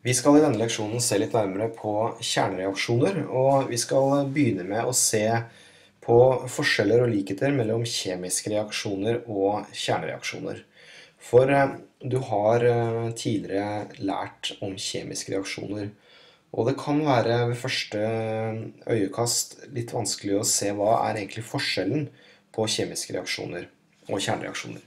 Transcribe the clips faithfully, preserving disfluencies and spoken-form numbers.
Vi skal i denne leksjonen se litt nærmere på kjernereaksjoner, og vi skal begynne med å se på forskjeller og likheter mellom kjemiske reaksjoner og kjernereaksjoner. For eh, du har eh, tidligere lært om kjemiske reaksjoner, og det kan være ved første øyekast litt vanskelig å se hva er egentlig forskjellen på kjemiske reaksjoner og kjernereaksjoner.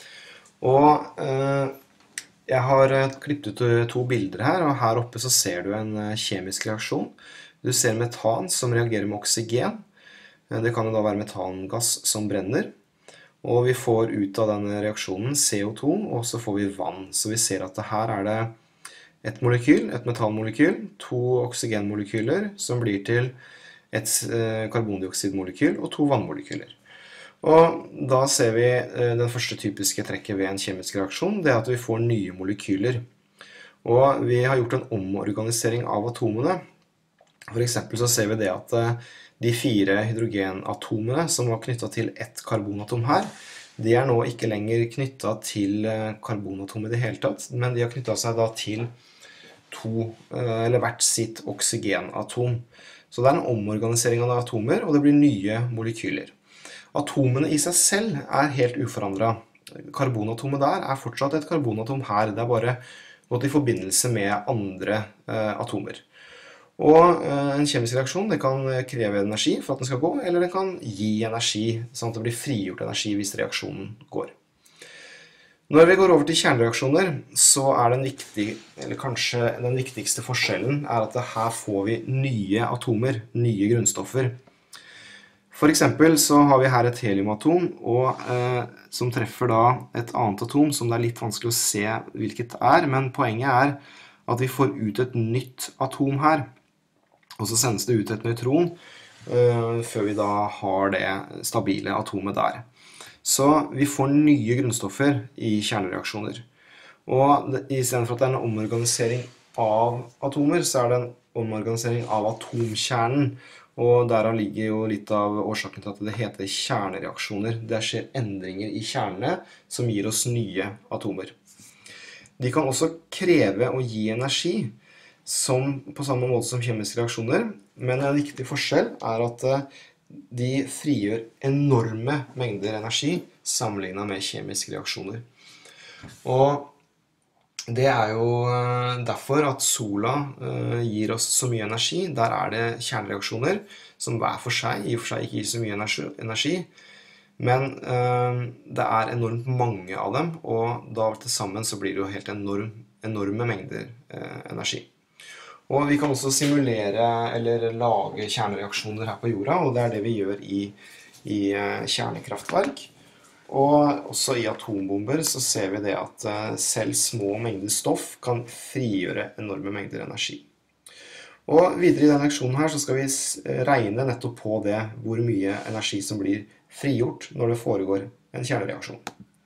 Og eh, jeg har klippet ut to bilder her, og her oppe så ser du en kjemisk reaksjon. Du ser metan som reagerer med oksygen. Det kan jo da være metangass som brenner. Og vi får ut av denne reaksjonen C O to, og så får vi vann. Så vi ser at her er det et molekyl, et metanmolekyl, to oksygenmolekyler som blir til et karbondioksidmolekyl og to vannmolekyler. Og da ser vi den første typiske trekket ved en kjemisk reaksjon, det er at vi får nye molekyler. Og vi har gjort en omorganisering av atomene. For eksempel så ser vi det at de fire hydrogenatomene som var knyttet til ett karbonatom her, de er nå ikke lenger knyttet til karbonatom i det hele tatt, men de har knyttet seg da til to, eller hvert sitt oksygenatom. Så det er en omorganisering av atomer, og det blir nye molekyler. Atomene i seg selv er helt uforandret. Karbonatomet der er fortsatt et karbonatom her. Det er bare gått i forbindelse med andre eh, atomer. Og eh, en kjemisk reaksjon det kan kreve energi for at den skal gå, eller den kan gi energi, sånn at det blir frigjort energi hvis reaksjonen går. Når vi går over til kjernereaksjoner, så er den viktig, eller kanskje den viktigste forskjellen er at her får vi nye atomer, nye grunnstoffer. For eksempel så har vi her et heliumatom, og, eh, som treffer da et annet atom som det er litt vanskelig å se hvilket det er, men poenget er at vi får ut et nytt atom her, og så sendes det ut et nøytron eh, før vi da har det stabile atomet der. Så vi får nye grunnstoffer i kjernereaksjoner. Og det, i stedet for at det er en omorganisering av atomer, så er det en omorganisering av atomkjernen. Og derav ligger jo litt av årsaken til at det heter kjernereaksjoner. Det skjer endringer i kjernene som gir oss nye atomer. De kan også kreve å gi energi, som, på samme måte som kjemiske reaksjoner, men en viktig forskjell er at de frigjør enorme mengder energi sammenlignet med kjemiske reaksjoner. Og det er jo derfor at sola gir oss så mye energi. Der er det kjernereaksjoner som hver for seg, i og for seg ikke gir så mye energi. Men det er enormt mange av dem, og da til sammen så blir det jo helt enorm, enorme mengder energi. Og vi kan også simulere eller lage kjernereaksjoner her på jorda, og det er det vi gjør i, i kjernekraftverk. Og også i atombomber så ser vi det at selv små mengder stoff kan frigjøre enorme mengder energi. Og videre i denne leksjonen her så skal vi regne nettopp på det hvor mye energi som blir frigjort når det foregår en kjernereaksjon.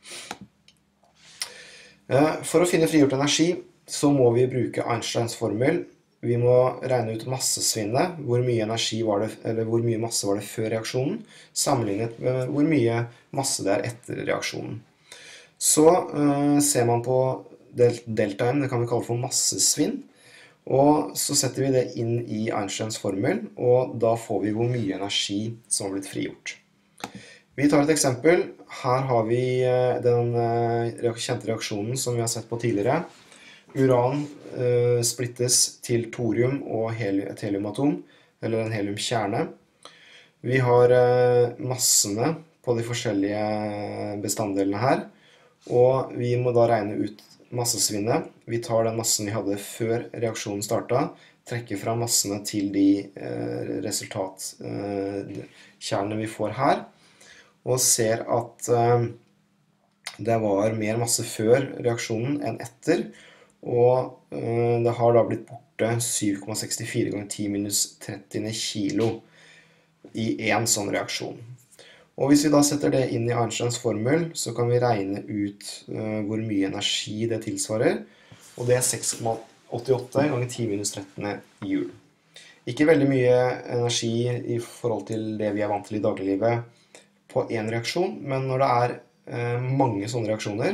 For å finne frigjort energi så må vi bruke Einsteins formel. Vi må regne ut massesvinnet, hvor mye energi var det, eller hvor mye masse var det før reaksjonen, sammenlignet med hvor mye masse det er etter reaksjonen. Så uh, ser man på del deltaen, det kan vi kalle for massesvinn, og så setter vi det inn i Einsteins formel, og da får vi hvor mye energi som har blitt frigjort. Vi tar et eksempel. Her har vi uh, den uh, kjente reaksjonen som vi har sett på tidligere. Uran eh, splittes til thorium og heli et heliumatom, eller en heliumkjerne. Vi har eh, massene på de forskjellige bestanddelene her, og vi må da regne ut massesvinnet. Vi tar den massen vi hadde før reaksjonen startet, trekker fra massene til de eh, resultatkjernene vi får her, og ser at eh, det var mer masse før reaksjonen enn etter, og uh, det har da blitt borte syv komma sekstifire ganger ti minus tretti kilo i en sånn reaksjon. Og hvis vi da setter det inn i Einsteins formel, så kan vi regne ut uh, hvor mye energi det tilsvarer, og det er seks komma åttiåtte ganger ti minus tretti joule. Ikke veldig mye energi i forhold til det vi er vant til i dagliglivet på en reaksjon, men når det er uh, mange sånne reaksjoner,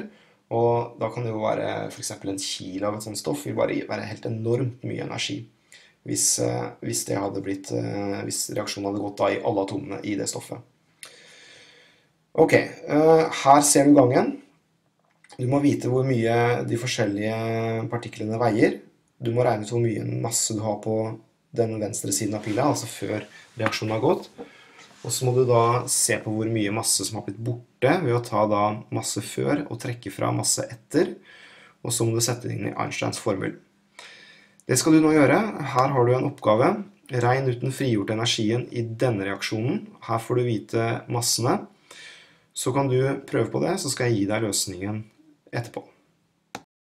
Og da kan det jo være for eksempel en kilo av et sånt stoff vil bare være helt enormt mye energi. Hvis, eh, hvis, det hadde blitt, eh, hvis reaksjonen hadde gått da i alle atomene i det stoffet. Ok, eh, her ser du gangen. Du må vite hvor mye de forskjellige partiklene veier. Du må regne ut hvor mye masse du har på den venstre siden av pila, altså før reaksjonen har gått. Og så må du da se på hvor mye masse som har blitt borte ved å ta da masse før og trekke fra masse etter. Og så må du sette det inn i Einsteins formel. Det skal du nå gjøre. Her har du en oppgave. Regn ut den frigjorte energien i denne reaksjonen. Her får du vite massene. Så kan du prøve på det, så skal jeg gi deg løsningen etterpå.